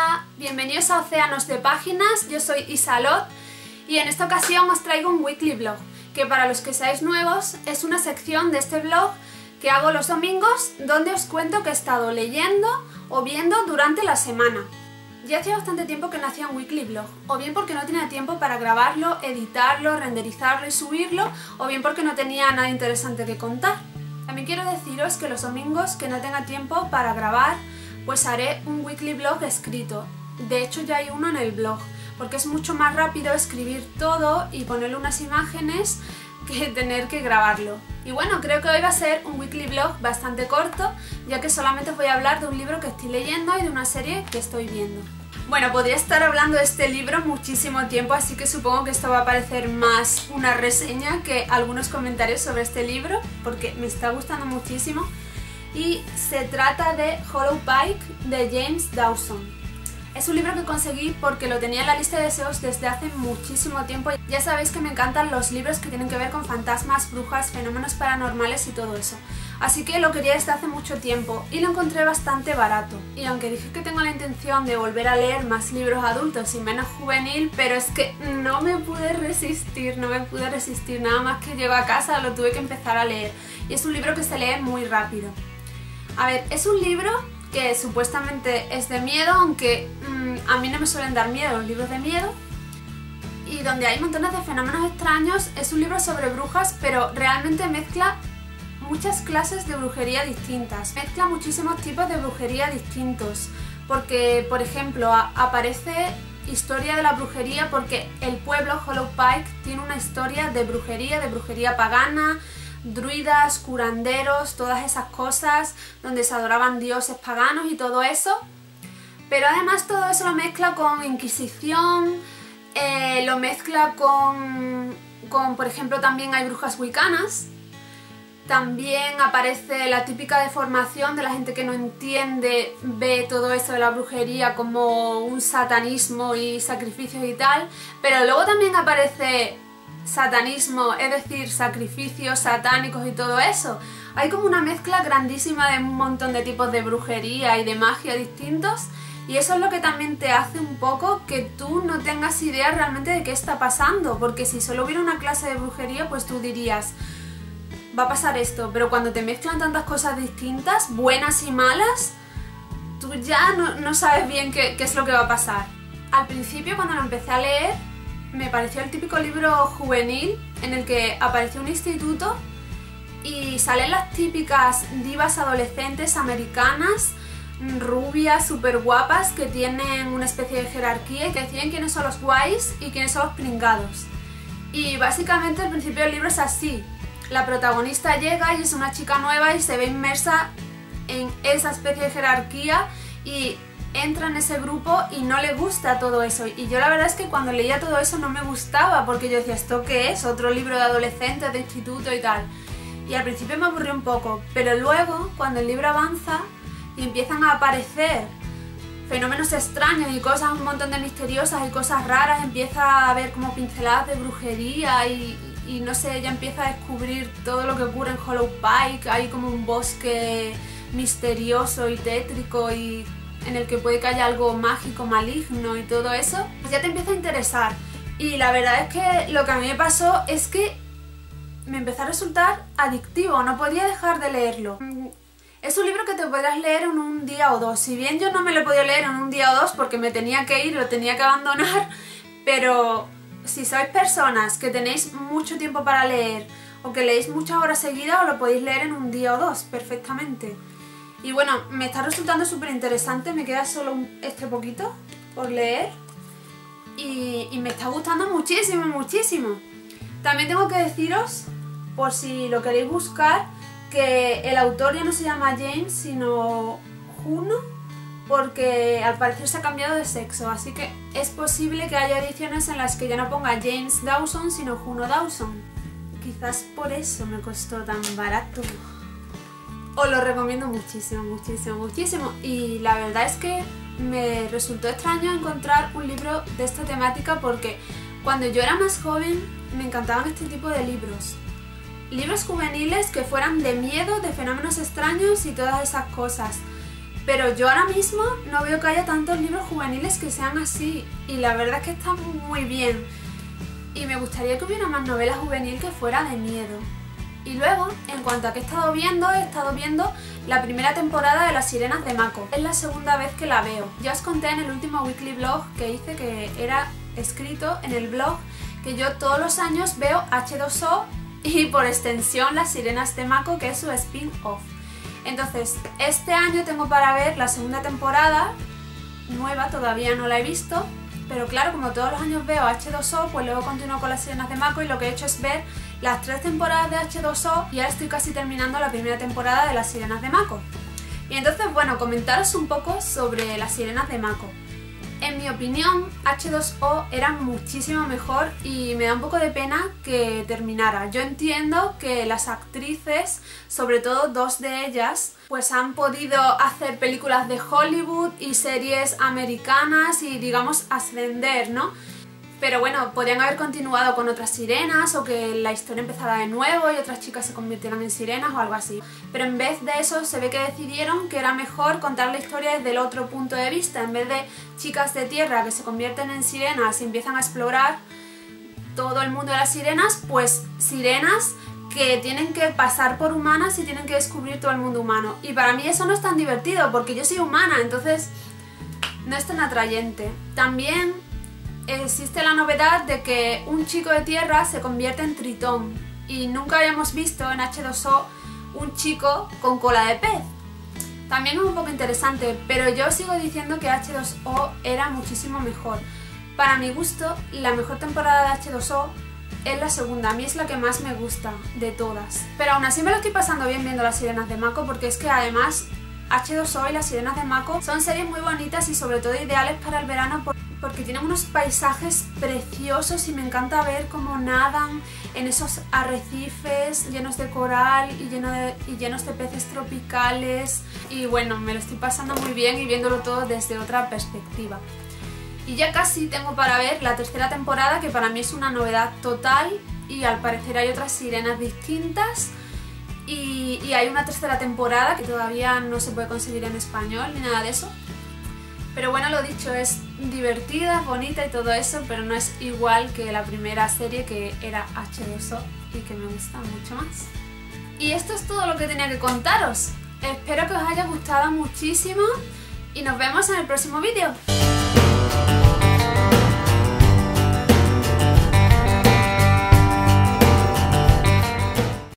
Hola, bienvenidos a Océanos de Páginas, yo soy Isalot y en esta ocasión os traigo un weekly blog, que para los que seáis nuevos es una sección de este blog que hago los domingos donde os cuento que he estado leyendo o viendo durante la semana. Ya hacía bastante tiempo que no hacía un weekly blog, o bien porque no tenía tiempo para grabarlo, editarlo, renderizarlo y subirlo, o bien porque no tenía nada interesante que contar. También quiero deciros que los domingos que no tenga tiempo para grabar, pues haré un weekly blog escrito. De hecho ya hay uno en el blog, porque es mucho más rápido escribir todo y ponerle unas imágenes que tener que grabarlo. Y bueno, creo que hoy va a ser un weekly blog bastante corto, ya que solamente os voy a hablar de un libro que estoy leyendo y de una serie que estoy viendo. Bueno, podría estar hablando de este libro muchísimo tiempo, así que supongo que esto va a parecer más una reseña que algunos comentarios sobre este libro, porque me está gustando muchísimo. Y se trata de Hollow Pike de James Dawson. Es un libro que conseguí porque lo tenía en la lista de deseos desde hace muchísimo tiempo. Ya sabéis que me encantan los libros que tienen que ver con fantasmas, brujas, fenómenos paranormales y todo eso. Así que lo quería desde hace mucho tiempo y lo encontré bastante barato. Y aunque dije que tengo la intención de volver a leer más libros adultos y menos juvenil, pero es que no me pude resistir, nada más que llego a casa lo tuve que empezar a leer. Y es un libro que se lee muy rápido. A ver, es un libro que supuestamente es de miedo, aunque a mí no me suelen dar miedo los libros de miedo, y donde hay montones de fenómenos extraños. Es un libro sobre brujas, pero realmente mezcla muchas clases de brujería distintas, mezcla muchísimos tipos de brujería distintos, porque por ejemplo aparece historia de la brujería, porque el pueblo Hollow Pike tiene una historia de brujería pagana, druidas, curanderos, todas esas cosas, donde se adoraban dioses paganos y todo eso. Pero además todo eso lo mezcla con Inquisición, lo mezcla con, por ejemplo, también hay brujas wiccanas. También aparece la típica deformación de la gente que no entiende, ve todo eso de la brujería como un satanismo y sacrificios y tal, pero luego también aparece satanismo, es decir, sacrificios satánicos y todo eso. Hay como una mezcla grandísima de un montón de tipos de brujería y de magia distintos, y eso es lo que también te hace un poco que tú no tengas idea realmente de qué está pasando, porque si solo hubiera una clase de brujería, pues tú dirías, va a pasar esto, pero cuando te mezclan tantas cosas distintas, buenas y malas, tú ya no sabes bien qué es lo que va a pasar. Al principio, cuando lo empecé a leer, me pareció el típico libro juvenil en el que apareció un instituto y salen las típicas divas adolescentes americanas, rubias, súper guapas, que tienen una especie de jerarquía y que deciden quiénes son los guays y quiénes son los pringados. Y básicamente el principio del libro es así. La protagonista llega y es una chica nueva y se ve inmersa en esa especie de jerarquía y entra en ese grupo y no le gusta todo eso. Y yo la verdad es que cuando leía todo eso no me gustaba, porque yo decía, ¿esto qué es? Otro libro de adolescentes, de instituto y tal. Y al principio me aburrió un poco, pero luego cuando el libro avanza y empiezan a aparecer fenómenos extraños y cosas un montón de misteriosas y cosas raras, empieza a haber como pinceladas de brujería y no sé, ella empieza a descubrir todo lo que ocurre en Hollow Pike. Hay como un bosque misterioso y tétrico y en el que puede que haya algo mágico, maligno y todo eso, pues ya te empieza a interesar. Y la verdad es que lo que a mí me pasó es que me empezó a resultar adictivo, no podía dejar de leerlo. Es un libro que te podrás leer en un día o dos, si bien yo no me lo he podido leer en un día o dos porque me tenía que ir, lo tenía que abandonar, pero si sois personas que tenéis mucho tiempo para leer o que leéis muchas horas seguidas, os lo podéis leer en un día o dos perfectamente. Y bueno, me está resultando súper interesante, me queda solo este poquito por leer y me está gustando muchísimo, muchísimo. También tengo que deciros, por si lo queréis buscar, que el autor ya no se llama James, sino Juno, porque al parecer se ha cambiado de sexo, así que es posible que haya ediciones en las que ya no ponga James Dawson, sino Juno Dawson. Quizás por eso me costó tan barato. Os lo recomiendo muchísimo, muchísimo, muchísimo. Y la verdad es que me resultó extraño encontrar un libro de esta temática, porque cuando yo era más joven me encantaban este tipo de libros. Libros juveniles que fueran de miedo, de fenómenos extraños y todas esas cosas. pero yo ahora mismo no veo que haya tantos libros juveniles que sean así, y la verdad es que están muy bien. Y me gustaría que hubiera más novela juvenil que fuera de miedo. Y luego, en cuanto a qué he estado viendo la primera temporada de Las Sirenas de Mako. Es la segunda vez que la veo. Ya os conté en el último weekly blog que hice que era escrito en el blog que yo todos los años veo H2O y por extensión Las Sirenas de Mako, que es su spin-off. Entonces, este año tengo para ver la segunda temporada, nueva, todavía no la he visto, pero claro, como todos los años veo H2O, pues luego continúo con Las Sirenas de Mako y lo que he hecho es ver las 3 temporadas de H2O y ahora estoy casi terminando la primera temporada de Las Sirenas de Mako. Y entonces, bueno, comentaros un poco sobre Las Sirenas de Mako. En mi opinión, H2O era muchísimo mejor y me da un poco de pena que terminara. Yo entiendo que las actrices, sobre todo 2 de ellas, pues han podido hacer películas de Hollywood y series americanas y, digamos, ascender, ¿no? Pero bueno, podrían haber continuado con otras sirenas o que la historia empezara de nuevo y otras chicas se convirtieran en sirenas o algo así. Pero en vez de eso se ve que decidieron que era mejor contar la historia desde el otro punto de vista. En vez de chicas de tierra que se convierten en sirenas y empiezan a explorar todo el mundo de las sirenas, pues sirenas que tienen que pasar por humanas y tienen que descubrir todo el mundo humano. Y para mí eso no es tan divertido porque yo soy humana, entonces no es tan atrayente. También existe la novedad de que un chico de tierra se convierte en tritón y nunca habíamos visto en H2O un chico con cola de pez. También es un poco interesante, pero yo sigo diciendo que H2O era muchísimo mejor. Para mi gusto, la mejor temporada de H2O es la segunda, a mí es la que más me gusta de todas. Pero aún así me lo estoy pasando bien viendo Las Sirenas de Mako porque es que además H2O y Las Sirenas de Mako son series muy bonitas y sobre todo ideales para el verano porque tienen unos paisajes preciosos y me encanta ver cómo nadan en esos arrecifes llenos de coral y llenos de peces tropicales. Y bueno, me lo estoy pasando muy bien y viéndolo todo desde otra perspectiva. Y ya casi tengo para ver la tercera temporada, que para mí es una novedad total y al parecer hay otras sirenas distintas. Y hay una tercera temporada que todavía no se puede conseguir en español ni nada de eso. Pero bueno, lo dicho, es divertida, bonita y todo eso, pero no es igual que la primera serie que era H2O y que me gusta mucho más. Y esto es todo lo que tenía que contaros. Espero que os haya gustado muchísimo y nos vemos en el próximo vídeo.